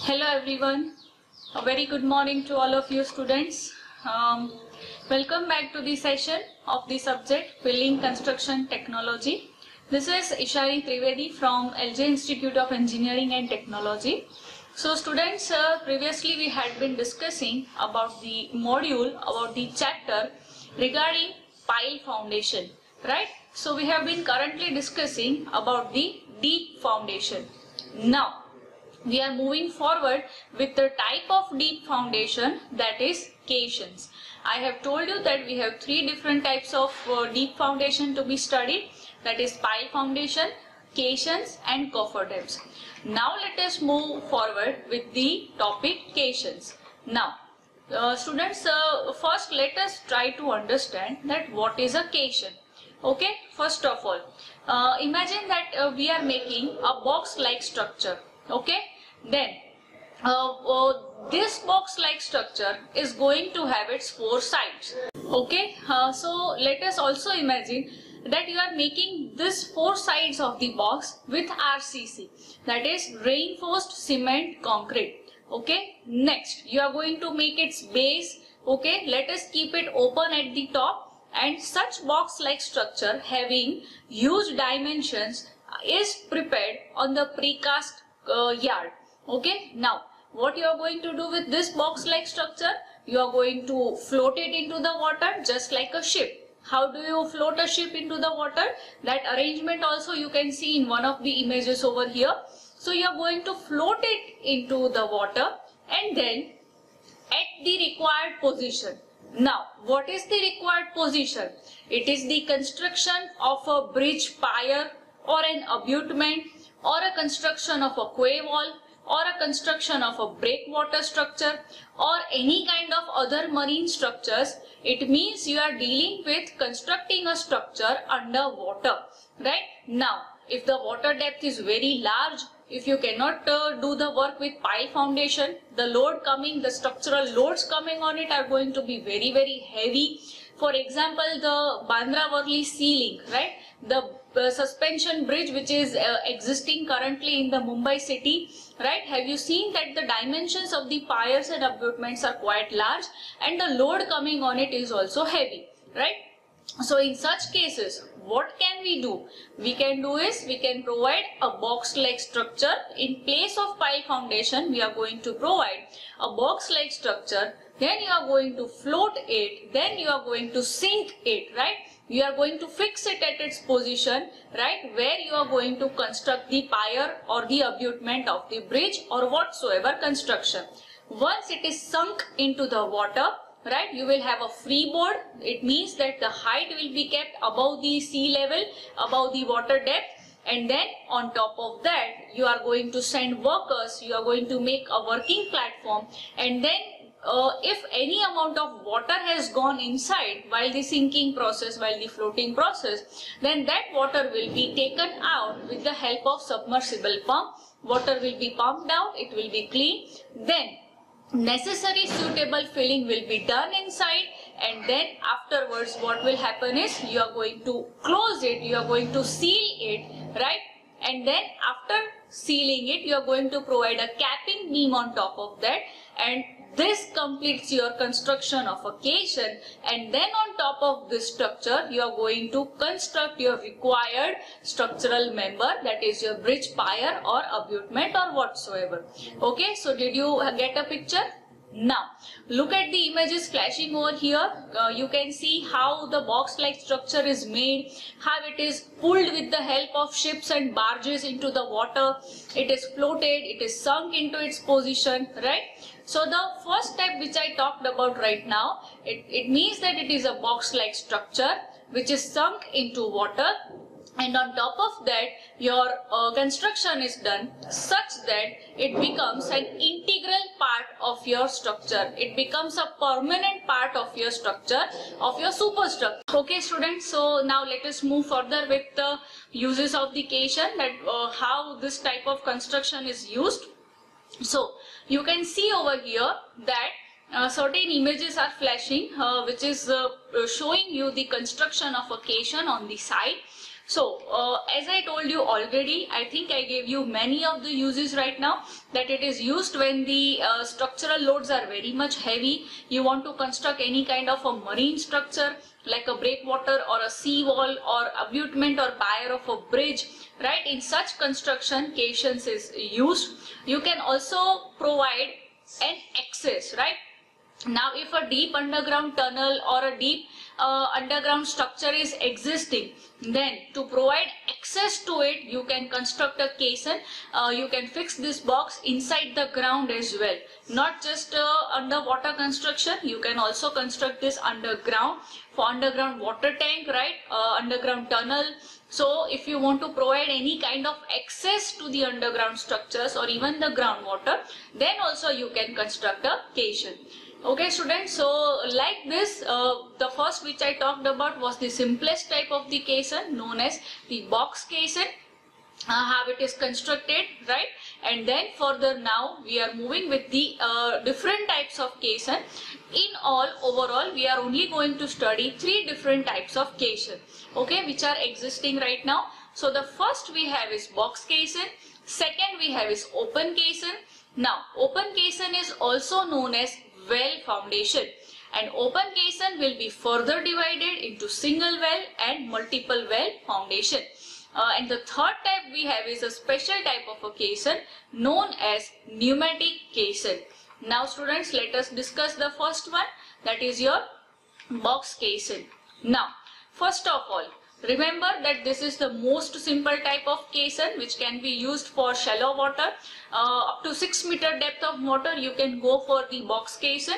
Hello everyone, a very good morning to all of you students. Welcome back to the session of the subject Building Construction Technology. This is Ishari Trivedi from LJ Institute of Engineering and Technology. So students, previously we had been discussing about the module, about the chapter regarding pile foundation, right? So we have been currently discussing about the deep foundation. Now we are moving forward with the type of deep foundation, that is caissons. I have told you that we have three different types of deep foundation to be studied, that is pile foundation, caissons and cofferdams. Now let us move forward with the topic caissons. Now students, first let us try to understand that what is a caisson. Okay, first of all, imagine that we are making a box like structure. Okay, then this box like structure is going to have its four sides. Okay, so let us also imagine that you are making this four sides of the box with RCC, that is reinforced cement concrete. Okay, next you are going to make its base. Okay, let us keep it open at the top, and such box like structure having huge dimensions is prepared on the precast yard. Okay, now what you are going to do with this box like structure? You are going to float it into the water just like a ship. How do you float a ship into the water? That arrangement also you can see in one of the images over here. So you are going to float it into the water and then at the required position. Now what is the required position? It is the construction of a bridge pier or an abutment, or a construction of a quay wall, or a construction of a breakwater structure, or any kind of other marine structures. It means you are dealing with constructing a structure under water, right? Now if the water depth is very large, if you cannot do the work with pile foundation, the structural loads coming on it are going to be very, very heavy. For example, the Bandra Worli sea link, right? The suspension bridge which is existing currently in the Mumbai city, right? Have you seen that the dimensions of the piers and abutments are quite large and the load coming on it is also heavy, right? So in such cases, what can we do? We can provide a box like structure. In place of pile foundation, we are going to provide a box like structure. Then you are going to float it, then you are going to sink it, right? You are going to fix it at its position, right, where you are going to construct the pier or the abutment of the bridge or whatsoever construction. Once it is sunk into the water, right, you will have a freeboard. It means that the height will be kept above the sea level, above the water depth, and then on top of that you are going to send workers, you are going to make a working platform, and then if any amount of water has gone inside while the sinking process, while the floating process, then that water will be taken out with the help of submersible pump. Water will be pumped out, it will be clean. Then necessary suitable filling will be done inside, and then afterwards what will happen is you are going to close it, you are going to seal it, right? And then after sealing it, you are going to provide a capping beam on top of that, and this completes your construction of a caisson. And then on top of this structure, you are going to construct your required structural member, that is your bridge pier or abutment or whatsoever. Okay, so did you get a picture? Now look at the images flashing over here. You can see how the box like structure is made, how it is pulled with the help of ships and barges into the water. It is floated, it is sunk into its position, right? So the first step which I talked about right now, it means that it is a box like structure which is sunk into water, and on top of that your construction is done such that it becomes an integral part of your structure. It becomes a permanent part of your structure, of your superstructure. Okay students, so now let us move further with the uses of the caisson, that how this type of construction is used. So you can see over here that certain images are flashing which is showing you the construction of a caisson on the side. So as I told you already, I think I gave you many of the uses right now, that it is used when the structural loads are very much heavy. You want to construct any kind of a marine structure like a breakwater or a sea wall or abutment or pier of a bridge, right? In such construction, caissons is used. You can also provide an access, right? Now if a deep underground tunnel or a deep underground structure is existing, then to provide access to it, you can construct a caisson. You can fix this box inside the ground as well. Not just underwater construction, you can also construct this underground for underground water tank, right? Underground tunnel. So if you want to provide any kind of access to the underground structures or even the groundwater, then also you can construct a caisson. Okay students, so like this, the first which I talked about was the simplest type of the caisson, known as the box caisson, how it is constructed, right? And then further now we are moving with the different types of caisson. In all, overall, we are only going to study 3 different types of caisson, okay, which are existing right now. So the first we have is box caisson, second we have is open caisson. Now open caisson is also known as well foundation, and open caisson will be further divided into single well and multiple well foundation. And the third type we have is a special type of a caisson known as pneumatic caisson. Now students, let us discuss the first one, that is your box caisson. Now first of all, remember that this is the most simple type of caisson which can be used for shallow water. Up to 6 meter depth of water you can go for the box caisson.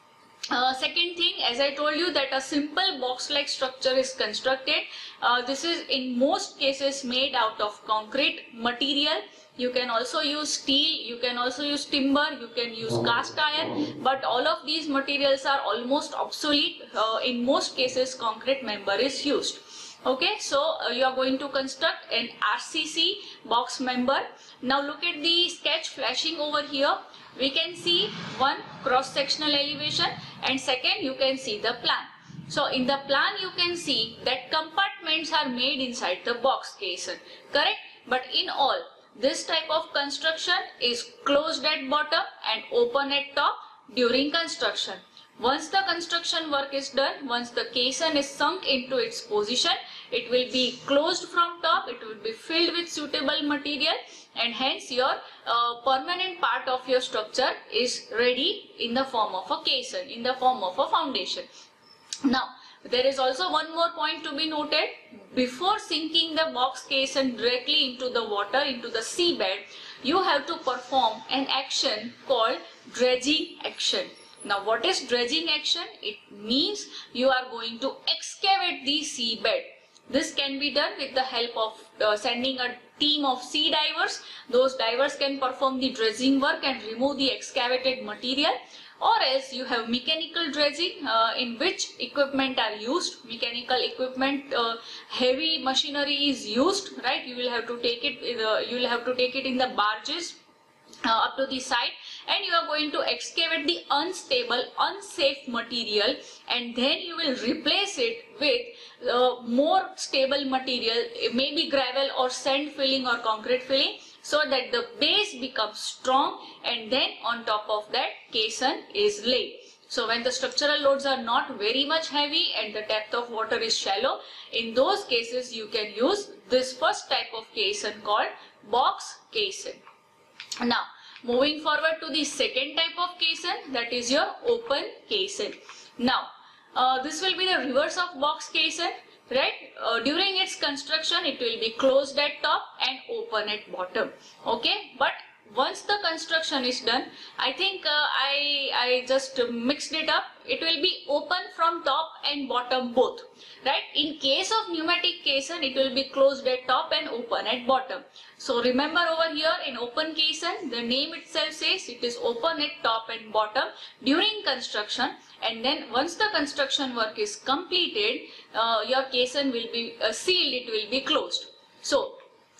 Second thing, as I told you, that a simple box like structure is constructed. This is in most cases made out of concrete material. You can also use steel, you can also use timber, you can use cast iron, but all of these materials are almost obsolete. In most cases concrete member is used. Okay, so you are going to construct an RCC box member. Now look at the sketch flashing over here. We can see one cross-sectional elevation, and second you can see the plan. So in the plan you can see that compartments are made inside the box caisson, correct? But in all, this type of construction is closed at bottom and open at top during construction. Once the construction work is done, once the caisson is sunk into its position, it will be closed from top, it will be filled with suitable material, and hence your permanent part of your structure is ready in the form of a caisson, in the form of a foundation. Now there is also one more point to be noted. Before sinking the box caisson directly into the water, into the seabed, you have to perform an action called dredging action. Now what is dredging action? It means you are going to excavate the seabed. This can be done with the help of sending a team of sea divers. Those divers can perform the dredging work and remove the excavated material. Or else you have mechanical dredging, in which equipment are used. Mechanical equipment, heavy machinery is used, right? You will have to take it. You will have to take it in the barges up to the site, and you are going to excavate the unstable, unsafe material, and then you will replace it with more stable material, maybe gravel or sand filling or concrete filling, so that the base becomes strong, and then on top of that caisson is laid. So when the structural loads are not very much heavy and the depth of water is shallow, in those cases you can use this first type of caisson called box caisson. Now moving forward to the second type of caisson, that is your open caisson. Now this will be the reverse of box caisson, right? During its construction it will be closed at top and open at bottom, okay? But once the construction is done, I think I just mixed it up. It will be open from top and bottom both, right? In case of pneumatic caisson, it will be closed at top and open at bottom. So remember over here in open caisson, the name itself says it is open at top and bottom during construction, and then once the construction work is completed, your caisson will be sealed, it will be closed. So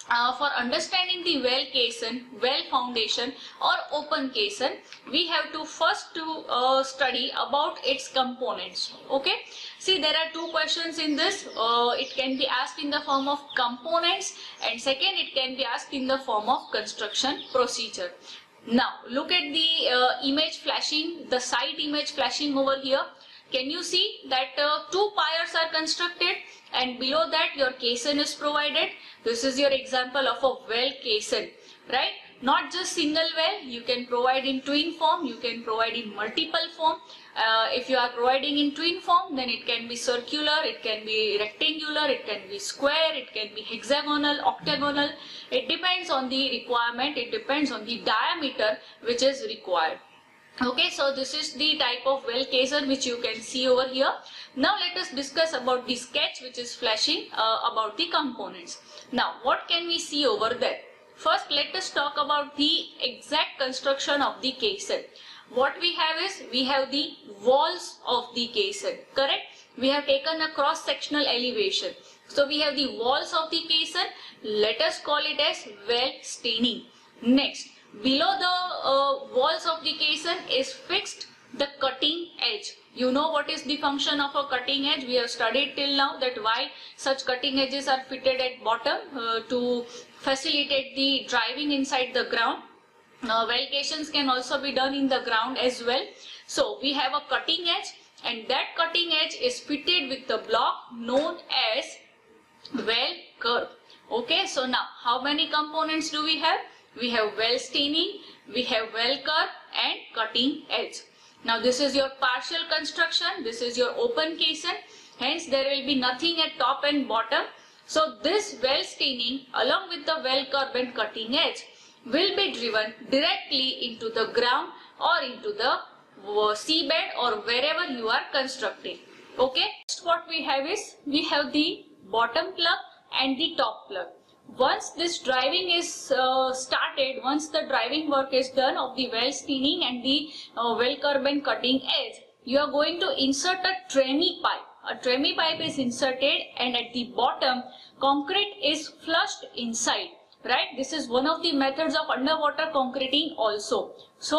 for understanding the well caisson, well foundation or open caisson, we have to first study about its components. Okay, see, there are two questions in this. It can be asked in the form of components, and second, it can be asked in the form of construction procedure. Now look at the image flashing, the site image flashing over here. Can you see that two piers are constructed, and below that your caisson is provided? This is your example of a well caisson, right? Not just single well, you can provide in twin form, you can provide in multiple form. If you are providing in twin form, then it can be circular, it can be rectangular, it can be square, it can be hexagonal, octagonal. It depends on the requirement, it depends on the diameter which is required. Okay, so this is the type of well caisson which you can see over here. Now let us discuss about the sketch which is flashing about the components. Now what can we see over there? First, let us talk about the exact construction of the caisson. What we have is, we have the walls of the caisson, correct? We have taken a cross-sectional elevation. So we have the walls of the caisson. Let us call it as well steining. Next, below the walls of the caisson is fixed the cutting edge. You know what is the function of a cutting edge. We have studied till now that why such cutting edges are fitted at bottom to facilitate the driving inside the ground. Well caissons can also be done in the ground as well. So we have a cutting edge, and that cutting edge is fitted with the block known as well curb. Okay, so now how many components do we have? We have well steining, we have well curb and cutting edge. Now this is your partial construction, this is your open caisson, hence there will be nothing at top and bottom. So this well steining along with the well curb and cutting edge will be driven directly into the ground or into the seabed or wherever you are constructing. Okay, next what we have is, we have the bottom plug and the top plug. Once this driving is started, once the driving work is done of the well steining and the well curb and cutting edge, you are going to insert a tremie pipe. A tremie pipe is inserted, and at the bottom concrete is flushed inside, right? This is one of the methods of underwater concreting also. So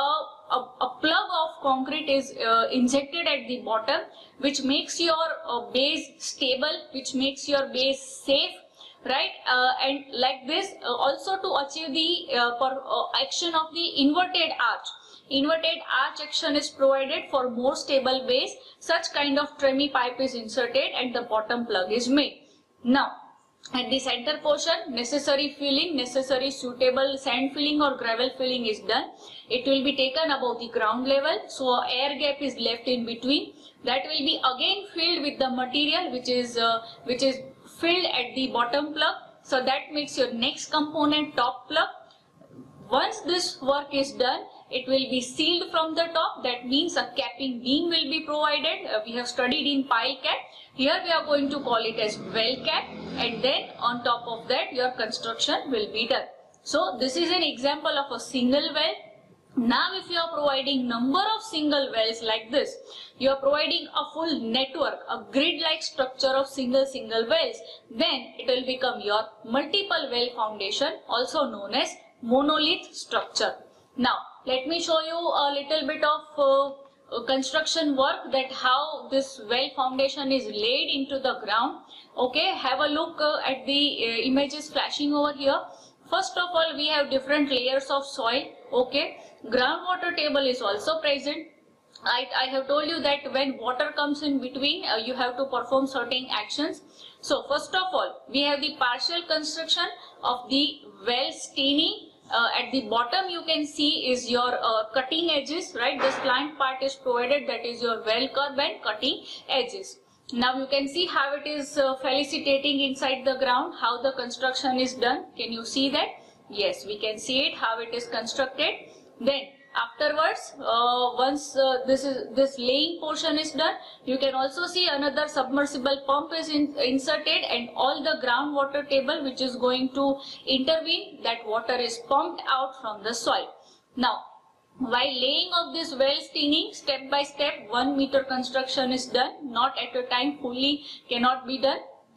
a plug of concrete is injected at the bottom, which makes your base stable, which makes your base safe, right? And like this, also to achieve the action of the inverted arch. Inverted arch action is provided for more stable base. Such kind of tremie pipe is inserted and the bottom plug is made. Now, at the center portion, necessary filling, necessary suitable sand filling or gravel filling is done. It will be taken above the ground level, so air gap is left in between. That will be again filled with the material which is filled at the bottom plug. So that makes your next component top plug. Once this work is done, it will be sealed from the top. That means a capping beam will be provided. We have studied in pile cap. Here we are going to call it as well cap, and then on top of that your construction will be done. So this is an example of a single well. Now if you are providing number of single wells like this, you are providing a full network, a grid-like structure of single wells, then it will become your multiple well foundation, also known as monolith structure. Now let me show you a little bit of construction work, that how this well foundation is laid into the ground. Okay, have a look at the images flashing over here. First of all, we have different layers of soil. Okay, groundwater table is also present. I have told you that when water comes in between, you have to perform certain actions. So first of all, we have the partial construction of the well steining. At the bottom you can see is your cutting edges, right? The slant part is provided, that is your well curb and cutting edges. Now you can see how it is felicitating inside the ground, how the construction is done. Can you see that? Yes, we can see it, how it is constructed. Then afterwards, once this laying portion is done, you can also see another submersible pump is inserted, and all the groundwater table which is going to intervene, that water is pumped out from the soil. Now, while laying of this well steining, step by step 1 meter construction is done, not at a time, fully cannot be done.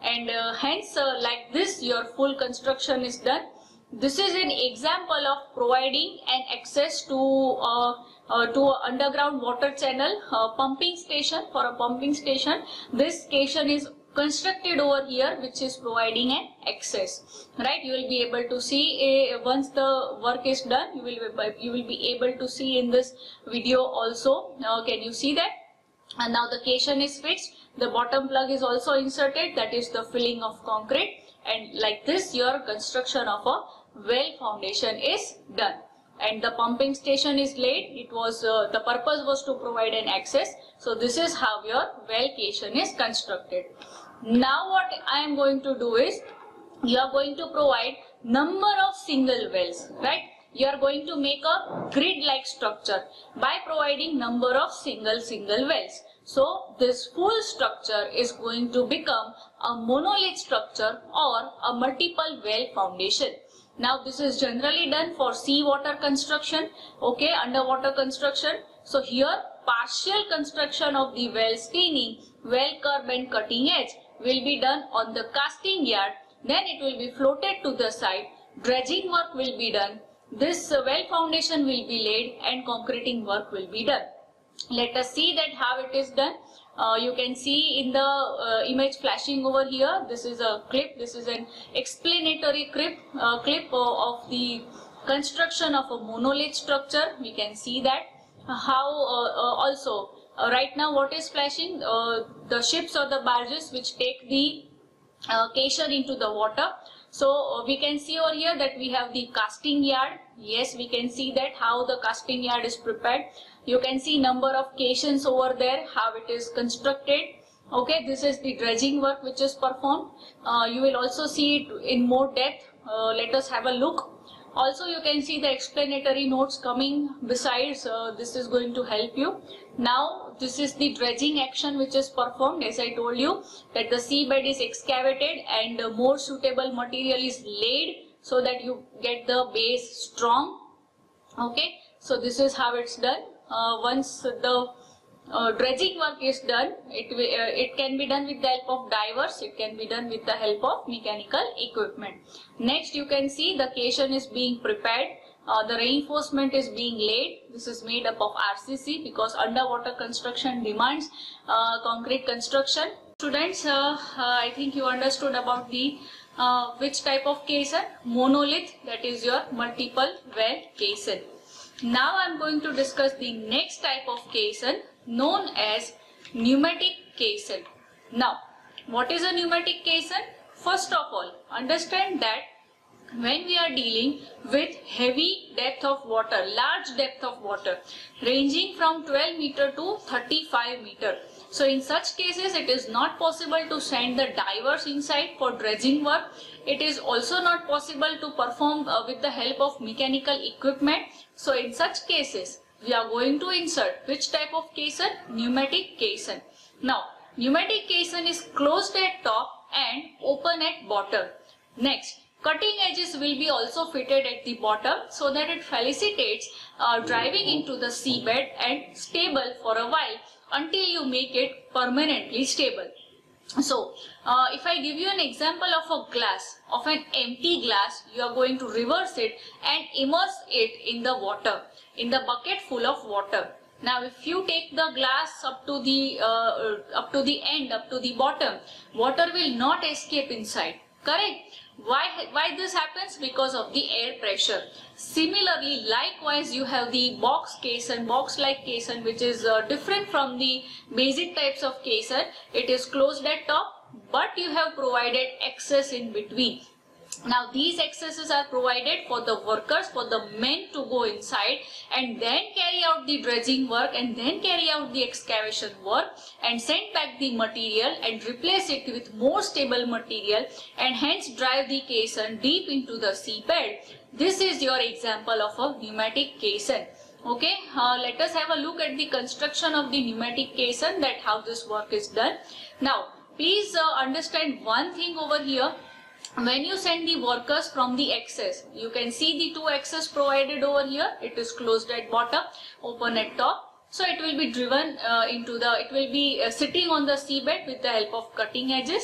and hence like this your full construction is done. This is an example of providing an access to underground water channel pumping station. For a pumping station, this station is constructed over here, which is providing an access, right? You will be able to see once the work is done, you will be able to see in this video also. Now can you see that? And now the station is fixed, the bottom plug is also inserted, that is the filling of concrete, and like this your construction of a well foundation is done. And the pumping station is laid. It was the purpose was to provide an access. So this is how your well station is constructed. Now what I am going to do is, you are going to provide number of single wells, right? You are going to make a grid like structure by providing number of single wells. So this full structure is going to become a monolith structure or a multiple well foundation. Now this is generally done for seawater construction, okay, underwater construction. So here partial construction of the well steening, well curb and cutting edge will be done on the casting yard. Then it will be floated to the side. Dredging work will be done. This well foundation will be laid and concreting work will be done. Let us see that how it is done. You can see in the image flashing over here. This is a clip. This is an explanatory clip of the construction of a monolith structure. We can see that how also right now what is flashing, the ships or the barges which take the station into the water. So we can see over here that we have the casting yard. Yes, we can see that how the casting yard is prepared. You can see number of caissons over there, how it is constructed. Okay, this is the dredging work which is performed. You will also see it in more depth. Let us have a look. Also, you can see the explanatory notes coming besides. This is going to help you. Now, this is the dredging action which is performed. As I told you that the seabed is excavated and more suitable material is laid so that you get the base strong. Okay, so this is how it's done. Once the dredging work is done, it can be done with the help of divers, it can be done with the help of mechanical equipment. Next, you can see the caisson is being prepared, the reinforcement is being laid. This is made up of RCC because underwater construction demands concrete construction. Students, I think you understood about the which type of caisson? Monolith, that is your multiple well caisson. Now I am going to discuss the next type of caisson known as pneumatic caisson. Now, what is a pneumatic caisson? First of all, understand that when we are dealing with heavy depth of water, large depth of water, ranging from 12 meter to 35 meter. So in such cases, it is not possible to send the divers inside for dredging work. It is also not possible to perform with the help of mechanical equipment. So in such cases, we are going to insert which type of caisson? Pneumatic caisson. Now, pneumatic caisson is closed at top and open at bottom. Next, cutting edges will be also fitted at the bottom so that it facilitates driving into the seabed and stable for a while until you make it permanently stable. So, if I give you an example of a glass, of an empty glass, you are going to reverse it and immerse it in the water, in the bucket full of water. Now, if you take the glass up to the end, up to the bottom, water will not escape inside. Correct? Why this happens? Because of the air pressure. Similarly, likewise, you have the box caisson, box-like caisson, which is different from the basic types of caisson. It is closed at top, but you have provided access in between. Now, these accesses are provided for the workers, for the men to go inside and then carry out the dredging work and then carry out the excavation work and send back the material and replace it with more stable material and hence drive the caisson deep into the seabed. This is your example of a pneumatic caisson. Okay, let us have a look at the construction of the pneumatic caisson, that how this work is done. Now, please understand one thing over here. When you send the workers from the access, you can see the two access provided over here. It is closed at bottom, open at top. So it will be driven it will be sitting on the seabed with the help of cutting edges.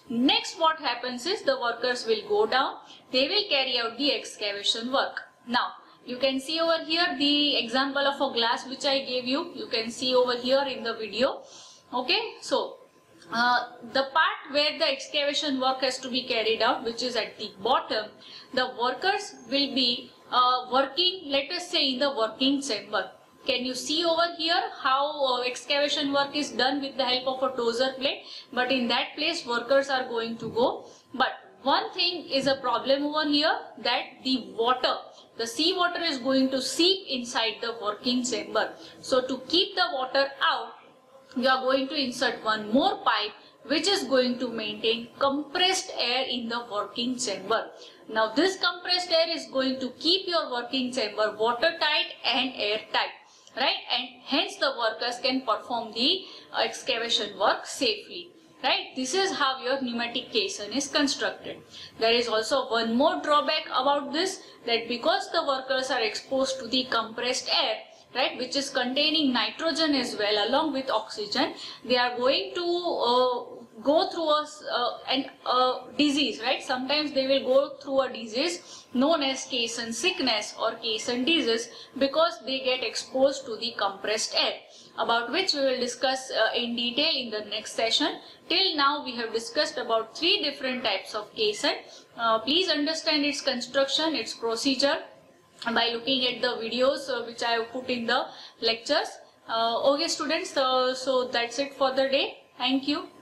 Next, what happens is the workers will go down. They will carry out the excavation work. Now, you can see over here the example of a glass which I gave you. You can see over here in the video. Okay, so the part where the excavation work has to be carried out, which is at the bottom, the workers will be working, let us say, in the working chamber. Can you see over here how excavation work is done with the help of a dozer plate? But in that place workers are going to go. But one thing is a problem over here, that the water, the sea water is going to seep inside the working chamber. So to keep the water out, you are going to insert one more pipe which is going to maintain compressed air in the working chamber. Now this compressed air is going to keep your working chamber watertight and airtight, right? And hence the workers can perform the excavation work safely. Right, this is how your pneumatic caisson is constructed. There is also one more drawback about this, that because the workers are exposed to the compressed air, right, which is containing nitrogen as well along with oxygen, they are going to go through a disease, right? Sometimes they will go through a disease known as caisson sickness or caisson disease, because they get exposed to the compressed air, about which we will discuss in detail in the next session. Till now we have discussed about 3 different types of caisson. Please understand its construction, its procedure by looking at the videos which I have put in the lectures. Okay students, so that's it for the day. Thank you.